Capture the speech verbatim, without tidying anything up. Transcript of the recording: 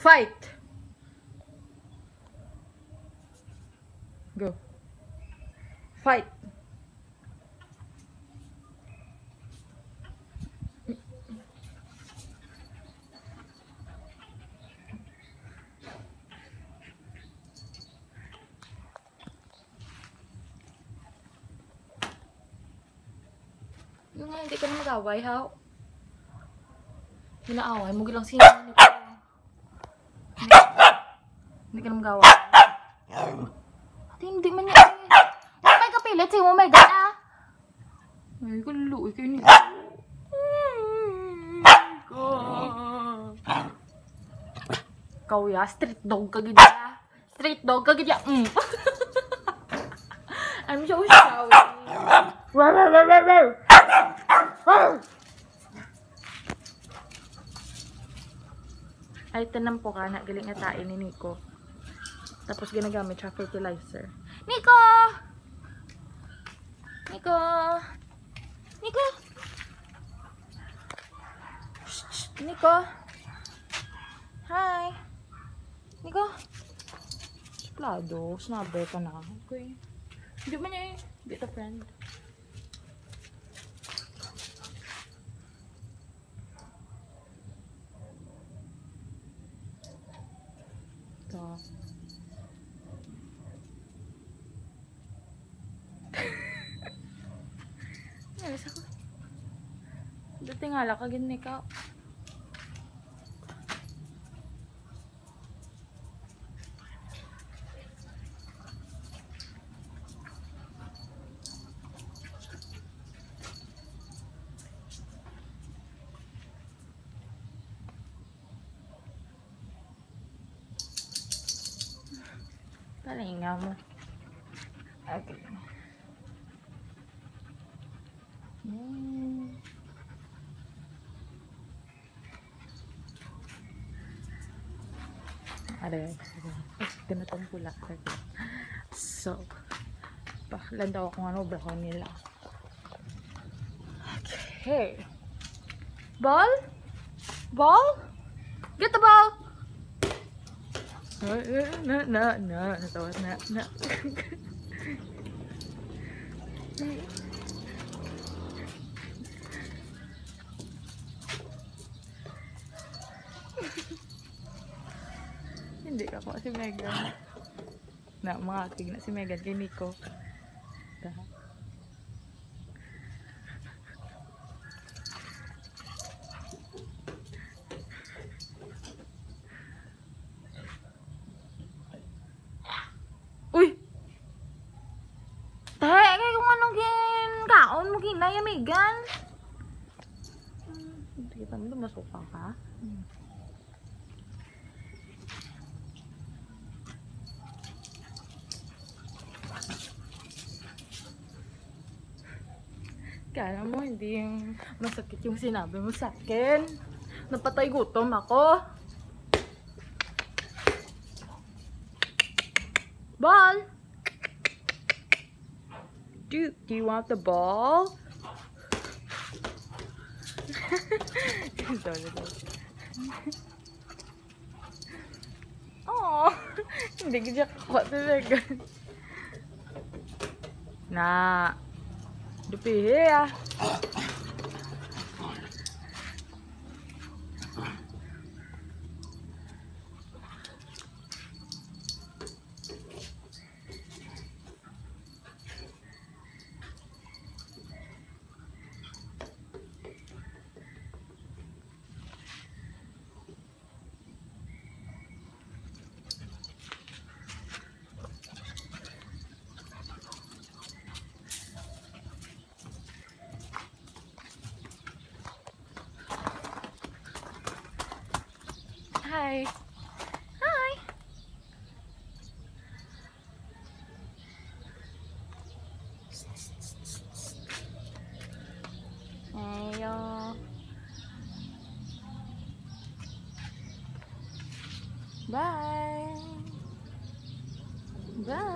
Fight! Go. Fight! Yung nga, hindi ka na mag-away, ha? Hinaaway mo gilang sino. Hindi ka na mag-away. Ate, hindi man niya. Huwag may kapilit sa'yo. Oh my God, ah! Ay, kaluloy kayo nito. Ikaw, ya. Street dog ka gid ya. Street dog ka gid ya. Mm. I'm so sorry. Wow, wow, wow, wow, wow. Ay, tanam po ka na. Galing atain ni Nico. Tapos ginagamit siya fertilizer. Nico! Nico! Nico! Shh, shh. Nico! Hi! Nico! Plado. Snaber ka na. Okay. Hindi ba niya eh. Bit a friend. Ito. Ayos ako. Dati nga lang kagin ni ka. Palinga mo. Okay. Hmm. Aray. Ganitong pula. So, pakalanda ko kung ano ba nila. Okay. Ball? Ball? Get the ball! Na, na, na, natawa na, na. Hindi ka po si Megan. Na, mga aking na si Megan kay Nico. Uy! Tahe, kaya kung anong gin kaon mo ginay, Megan. Hindi kita mo lumasuka ka. Hmm. Kaya mo, hindi yung masakit yung sinabi mo sa akin. Napatay gutom ako. Ball! Do, do you want the ball? Oh, hindi ka siya kakuha si Megan. Na, dupihi ah. Hi. Hi. Ayo. Bye. Bye.